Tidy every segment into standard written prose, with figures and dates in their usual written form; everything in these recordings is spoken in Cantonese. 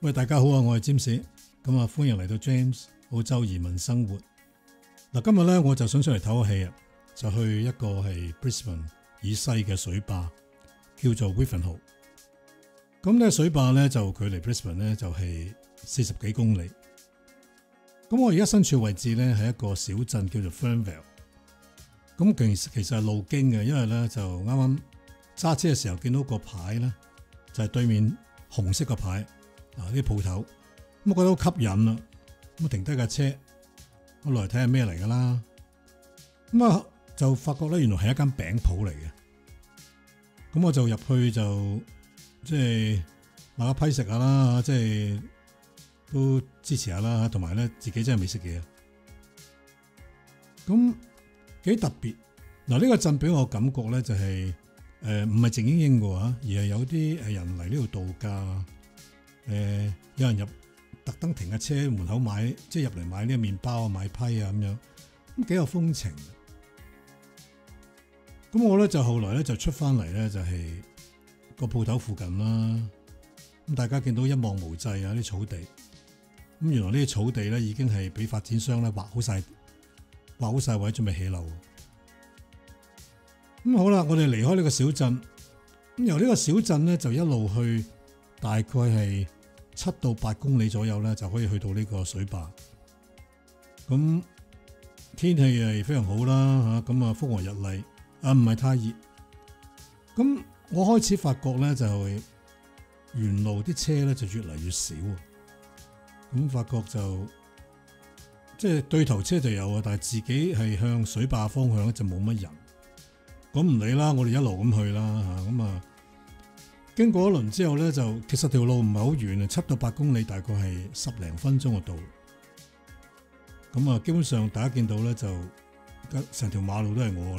喂，大家好啊，我係 James，咁啊歡迎嚟到 James 澳洲移民生活。嗱，今日咧我就想出嚟唞下氣啊，就去一個係 Brisbane 以西嘅水壩，叫做 Wivenhoe。咁咧水壩咧就距離 Brisbane 咧就係40幾公里。咁我而家身處位置咧係一個小鎮叫做 Fernvale。咁其實係路經嘅，因為咧就啱啱揸車嘅時候見到個牌咧，就係對面紅色個牌。啲鋪頭，咁我覺得好吸引啦，咁我停低架車，我落嚟睇下咩嚟噶啦，咁啊就發覺咧原來係一間餅鋪嚟嘅，咁我就入去就即係買一批食下啦，即係都支持下啦，同埋咧自己真係未食嘢，咁幾特別。嗱，呢個鎮俾我感覺咧就係唔係靜英英嘅話，而係有啲人嚟呢度度假。有人特登停架車門口買，即係入嚟買呢個麵包啊、買批啊咁樣，咁幾有風情。咁我咧就後來咧就出翻嚟咧，就係個鋪頭附近啦。咁大家見到一望無際啊啲草地，咁原來呢啲草地咧已經係俾發展商咧劃好晒位準備起樓。咁好啦，我哋離開呢個小鎮，咁由呢個小鎮咧就一路去，大概係7到8公里左右咧，就可以去到呢個水壩。咁天氣係非常好啦嚇，咁啊風和日麗，唔係太熱。咁我開始發覺咧，就係沿路啲車咧就越嚟越少。咁發覺就即係對頭車就有啊，但係自己係向水壩方向咧就冇乜人。咁唔理啦，我哋一路咁去啦嚇，咁啊。經過一輪之後咧，就其實條路唔係好遠啊，7到8公里，大概係10零分鐘就到。咁啊，基本上大家見到咧，就成條馬路都係我啦。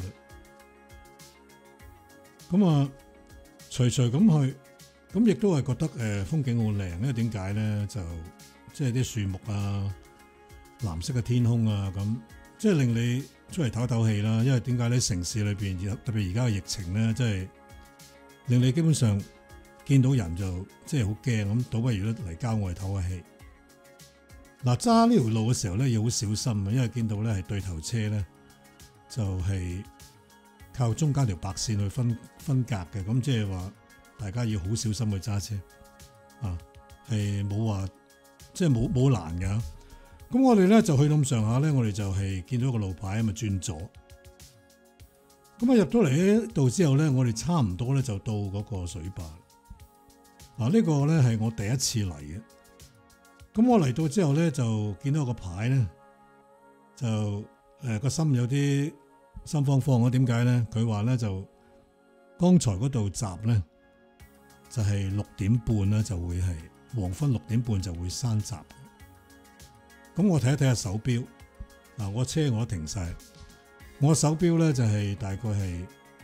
咁啊，隨咁去，咁亦都係覺得風景好靚，因為點解咧？就即係啲樹木啊、藍色嘅天空啊，咁即係令你出嚟唞唞氣啦。因為點解咧？城市裏邊特別而家嘅疫情咧，即係令你基本上見到人就即係好驚咁，倒不如嚟郊外唞下氣。嗱，揸呢條路嘅時候咧要好小心啊，因為見到咧係對頭車咧就係靠中間條白線去分隔嘅，咁即係話大家要好小心去揸車啊，係冇話即係冇難㗎。咁我哋咧就去到咁上下咧，我哋就係見到個路牌咪轉左。咁啊入到嚟呢度之後咧，我哋差唔多咧就到嗰個水壩。嗱，呢個咧係我第一次嚟嘅。咁我嚟到之後咧，就見到個牌咧，就個心有啲心慌慌啊。點解咧？佢話咧就剛才嗰度閘咧就係6點半咧就會係黃昏6點半就會閂閘。咁我睇一睇下手錶，嗱，我車我都停晒，我手錶咧就係大概係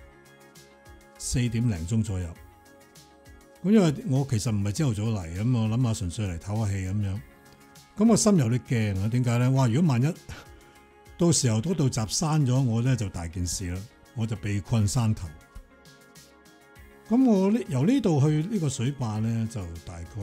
4點零鐘左右。咁因為我其實唔係朝頭早嚟，咁我諗下純粹嚟唞下氣咁樣。咁我心有啲驚啊！點解咧？哇！如果萬一到時候嗰度閘閂咗，我咧就大件事啦，我就被困山頭。咁我由呢度去呢個水壩咧，就大概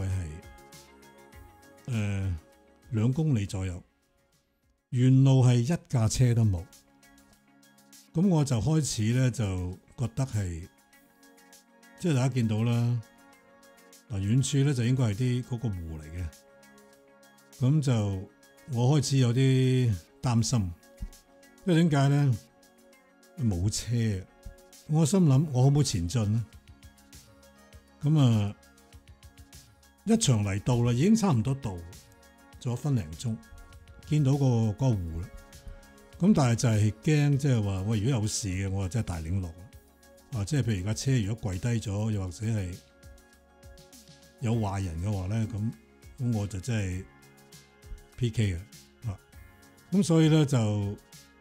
係2公里左右。沿路係一架車都冇。咁我就開始咧就覺得係，即係大家見到啦。嗱，遠處咧就應該係啲嗰個湖嚟嘅，咁就我開始有啲擔心，因為點解咧？冇車，我心諗我好唔好前進咧？咁啊，一場嚟到啦，已經差唔多到，仲有分零鐘，見到個湖啦。咁但係就係驚，即係話喂，如果有事嘅，我就真係大領落啊！即係譬如架車如果跪低咗，又或者係有壞人嘅話咧，咁我就真係 PK 嘅，咁所以咧就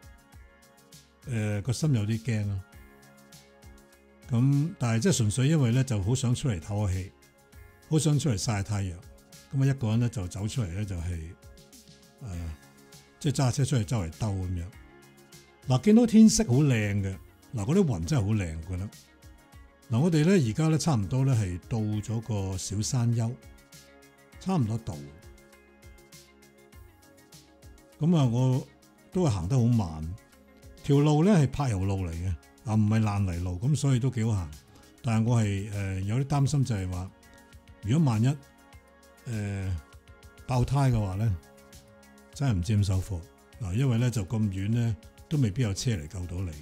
個心有啲驚啦。咁但係即係純粹因為咧就好想出嚟唞下氣，好想出嚟曬下太陽。咁啊一個人咧就走出嚟咧就係即係揸車出去周圍兜咁樣。嗱，見到天色好靚嘅，嗱嗰啲雲真係好靚㗎啦。嗱，我哋咧而家咧差唔多咧係到咗個小山丘。 差唔多到。咁啊，我都係行得好慢，條路咧係柏油路嚟嘅，啊唔係爛泥路，咁所以都幾好行。但係我係有啲擔心就係話，如果萬一爆胎嘅話咧，真係唔知點收貨嗱，因為咧就咁遠咧，都未必有車嚟救到你。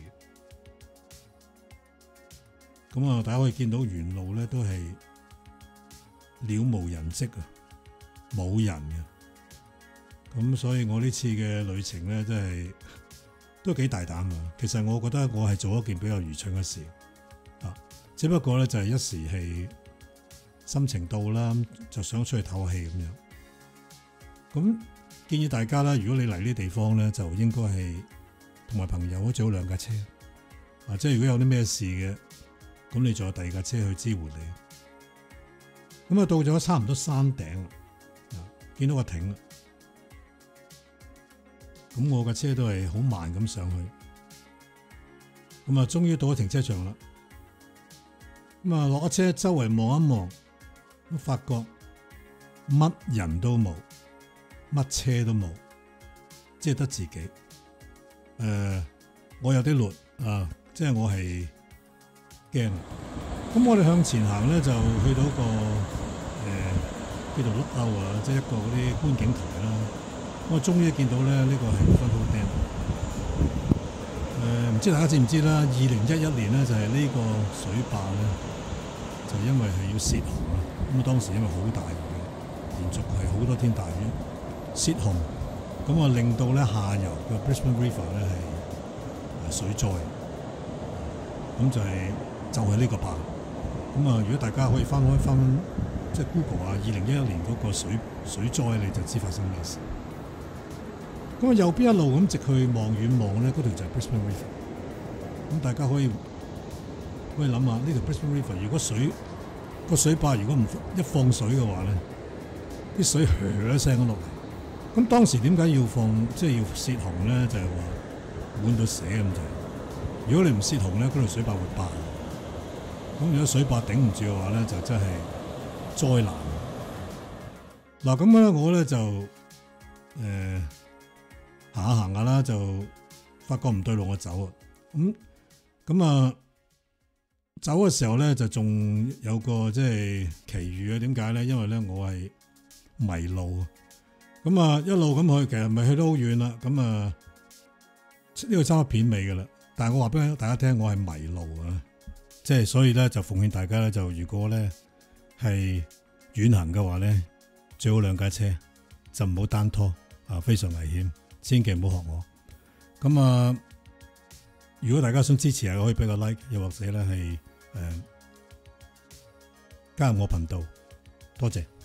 咁啊，大家可以見到沿路咧都係了無人跡啊，冇人嘅。咁所以我呢次嘅旅程咧，真係都幾大膽啊。其實我覺得我係做一件比較愚蠢嘅事啊，只不過咧就係一時係心情到啦，就想出去唞下氣咁樣。咁建議大家啦，如果你嚟呢啲地方咧，就應該係同埋朋友最好兩架車啊，即係如果有啲咩事嘅，咁你仲有第二架車去支援你。咁啊，到咗差唔多山頂啊，見到個亭啦。咁我架車都係好慢咁上去，咁啊，終於到咗停車場啦。咁啊，落咗車周圍望一望，都發覺乜人都冇，乜車都冇，即係得自己。我有啲亂啊，即係我係驚。咁我哋向前行咧，就去到一個叫做 lookout 啊，即係一個嗰啲觀景台啦。我終於見到咧，呢個係 Photo Dam。唔知大家知唔知啦？2011年咧就係呢個水壩咧，就因為係要泄洪啊。咁當時因為好大雨，連續係好多天大雨，泄洪，咁啊令到咧下游嘅 Brisbane River 咧係水災。咁就係呢個壩。咁啊，如果大家可以翻即係 Google 啊，2011年嗰個水災，你就知發生咩事。咁啊，右邊一路咁直去望遠望咧，嗰條就係 Brisbane River。咁大家可以諗下，呢條 Brisbane River 如果個水壩如果唔一放水嘅話咧，啲水噓一聲咁落嚟。咁當時點解要即係要泄洪咧？就係話滿到瀉咁滯。如果你唔泄洪咧，嗰條水壩會爆。咁如果水壩頂唔住嘅話咧，就真係災難。嗱咁咧，我咧就行下啦，就發覺唔對路，我走啊。咁啊，走嘅時候咧，就仲有個即係奇遇啊。點解咧？因為咧我係迷路啊。咁啊，一路咁去，其實咪去得好遠啦。咁啊，呢個差唔多片尾噶啦。但係我話俾大家聽，我係迷路啊。即係所以咧，就奉勸大家咧，就如果咧係遠行嘅話咧，最好兩架車，就唔好單拖啊，非常危險。千祈唔好學我。咁啊，如果大家想支持下，可以俾個 like， 又或者咧係加入我頻道，多謝。